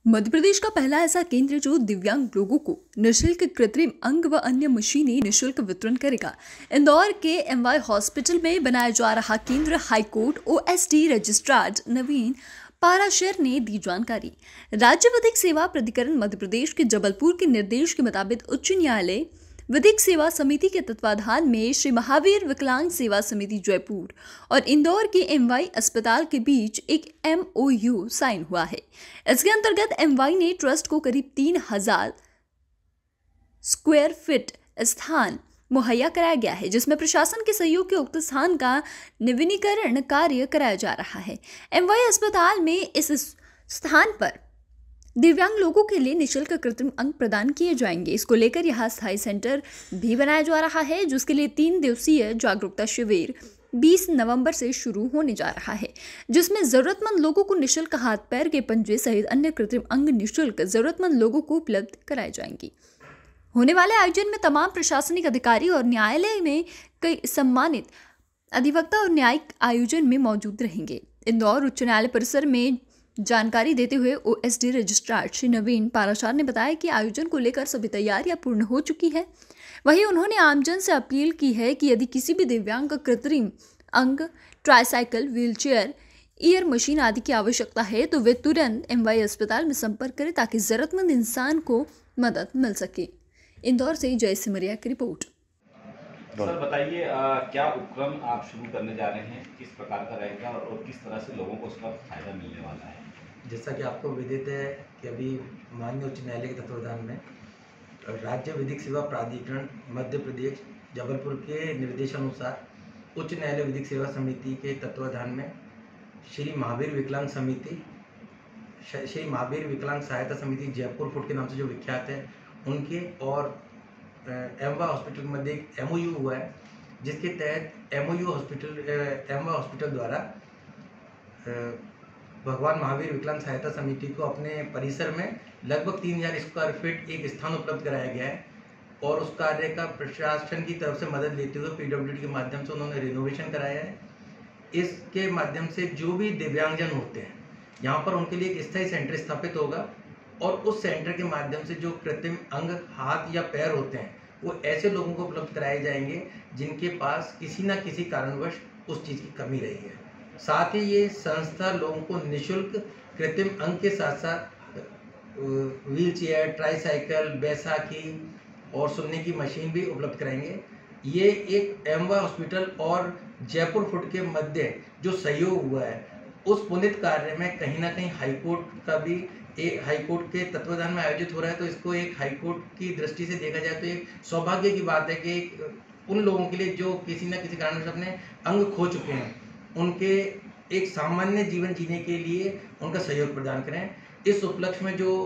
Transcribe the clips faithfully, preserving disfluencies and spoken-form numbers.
मध्य प्रदेश का पहला ऐसा केंद्र जो दिव्यांग लोगों को निःशुल्क कृत्रिम अंग व अन्य मशीनें निःशुल्क वितरण करेगा। इंदौर के एमवाई हॉस्पिटल में बनाया जा रहा केंद्र high court OSD registrar Naveen Parashar ने दी जानकारी। राज्य विधिक सेवा प्राधिकरण मध्य प्रदेश के जबलपुर के निर्देश के मुताबिक उच्च न्यायालय विधिक सेवा समिति के तत्वाधान में श्री महावीर विकलांग सेवा समिति जयपुर और इंदौर के एमवाई अस्पताल के बीच एक एमओयू साइन हुआ है। इसके अंतर्गत एमवाई ने ट्रस्ट को करीब तीन हजार स्क्वायर फीट स्थान मुहैया कराया गया है, जिसमें प्रशासन के सहयोग के उक्त स्थान का नवीनीकरण कार्य कराया जा रहा है। एमवाई अस्पताल में इस स्थान पर दिव्यांग लोगों के लिए निःशुल्क कृत्रिम अंग प्रदान किए जाएंगे। इसको लेकर यहाँ स्थायी सेंटर भी बनाया जा रहा है, जिसके लिए तीन दिवसीय जागरूकता शिविर बीस नवंबर से शुरू होने जा रहा है, जिसमें जरूरतमंद लोगों को निःशुल्क हाथ पैर के पंजे सहित अन्य कृत्रिम अंग निःशुल्क जरूरतमंद लोगों को उपलब्ध कराए जाएंगे। होने वाले आयोजन में तमाम प्रशासनिक अधिकारी और न्यायालय में कई सम्मानित अधिवक्ता और न्यायिक आयोजन में मौजूद रहेंगे। इंदौर उच्च न्यायालय परिसर में जानकारी देते हुए ओएसडी रजिस्ट्रार श्री नवीन पाराशर ने बताया कि आयोजन को लेकर सभी तैयारियां पूर्ण हो चुकी है। वहीं उन्होंने आमजन से अपील की है कि यदि किसी भी दिव्यांग का कृत्रिम अंग, ट्राईसाइकिल, व्हीलचेयर, ईयर मशीन आदि की आवश्यकता है तो वे तुरंत एमवाई अस्पताल में संपर्क करें ताकि जरूरतमंद इंसान को मदद मिल सके। इंदौर से जय सिमरिया की रिपोर्ट। सर बताइए, क्या उपक्रम आप शुरू करने जा रहे हैं, किस प्रकार का रहेगा और किस तरह से लोगों को उसका फायदा मिलने वाला है? जैसा कि आपको विदित है कि अभी माननीय उच्च न्यायालय के तत्वाधान में राज्य विधिक सेवा प्राधिकरण मध्य प्रदेश जबलपुर के निर्देशानुसार उच्च न्यायालय विधिक सेवा समिति के तत्वाधान में श्री महावीर विकलांग समिति श्री महावीर विकलांग सहायता समिति जयपुर फुट के नाम से जो विख्यात है, उनके और एमवा हॉस्पिटल के मध्य एक एमओयू हुआ है, जिसके तहत एमओयू हॉस्पिटल एमवा हॉस्पिटल द्वारा भगवान महावीर विकलांग सहायता समिति को अपने परिसर में लगभग तीन हजार स्क्वायर फीट एक स्थान उपलब्ध कराया गया है और उस कार्य का प्रशासन की तरफ से मदद लेते हुए पीडब्ल्यूडी के माध्यम से उन्होंने रिनोवेशन कराया है। इसके माध्यम से जो भी दिव्यांगजन होते हैं यहाँ पर उनके लिए एक स्थायी सेंटर स्थापित होगा और उस सेंटर के माध्यम से जो कृत्रिम अंग, हाथ या पैर होते हैं वो ऐसे लोगों को उपलब्ध कराए जाएंगे जिनके पास किसी न किसी कारणवश उस चीज़ की कमी रही है। साथ ही ये संस्था लोगों को निःशुल्क कृत्रिम अंग के साथ साथ व्हील चेयर, ट्राईसाइकिल, बैसाखी और सुनने की मशीन भी उपलब्ध कराएंगे। ये एक एमवा हॉस्पिटल और जयपुर फुट के मध्य जो सहयोग हुआ है उस पुनित कार्य में कहीं ना कहीं हाईकोर्ट का भी एक हाईकोर्ट के तत्वाधान में आयोजित हो रहा है, तो इसको एक हाईकोर्ट की दृष्टि से देखा जाए तो एक सौभाग्य की बात है कि उन लोगों के लिए जो किसी न किसी कारण से अपने अंग खो चुके हैं, उनके एक सामान्य जीवन जीने के लिए उनका सहयोग प्रदान करें। इस उपलक्ष्य में जो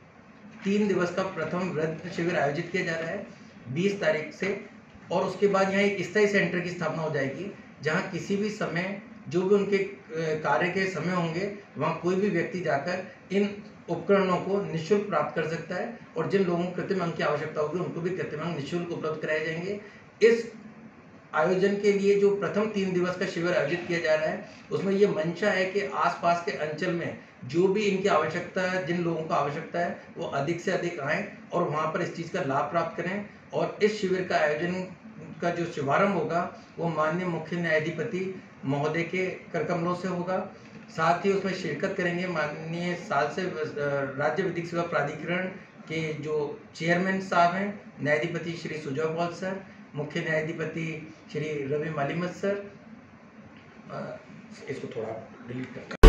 तीन दिवस का प्रथम वृद्ध शिविर आयोजित किया जा रहा है बीस तारीख से, और उसके बाद यहाँ एक स्थायी सेंटर की स्थापना हो जाएगी जहाँ किसी भी समय जो भी उनके कार्य के समय होंगे वहाँ कोई भी व्यक्ति जाकर इन उपकरणों को निःशुल्क प्राप्त कर सकता है और जिन लोगों को कृत्रिम अंग की आवश्यकता होगी उनको भी कृत्रिम अंग निःशुल्क उपलब्ध कराए जाएंगे। इस आयोजन के लिए जो प्रथम तीन दिवस का शिविर आयोजित किया जा रहा है उसमें ये मंशा है कि आसपास के अंचल में जो भी इनकी आवश्यकता है, जिन लोगों को आवश्यकता है वो अधिक से अधिक आएँ और वहाँ पर इस चीज़ का लाभ प्राप्त करें। और इस शिविर का आयोजन का जो शुभारंभ होगा वो माननीय मुख्य न्यायाधिपति महोदय के करकमलों से होगा। साथ ही उसमें शिरकत करेंगे माननीय साल से राज्य विधिक सेवा प्राधिकरण के जो चेयरमैन साहब हैं, न्यायाधिपति श्री सुजय पॉल सर, मुख्य न्यायाधिपति श्री रवि मालिमत सर। इसको थोड़ा डिलीट कर